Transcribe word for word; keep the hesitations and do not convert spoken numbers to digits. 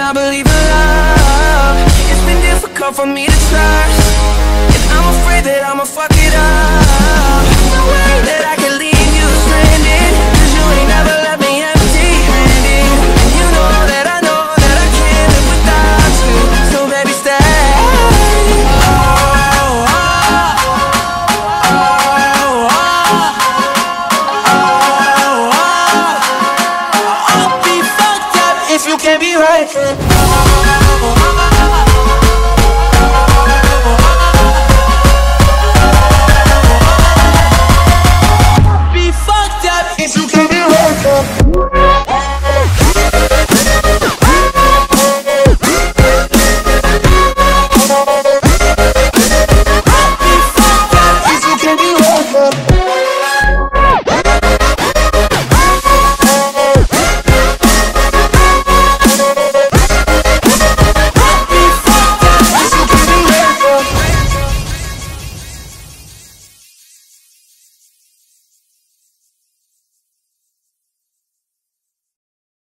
I believe in love. It's been difficult for me to trust, and I'm afraid that I'ma fuck it up. No way that I can leave you stranded, cause you ain't never left me empty-handed. And you know that I know that I can't live without you, so baby stay. If you can't be right.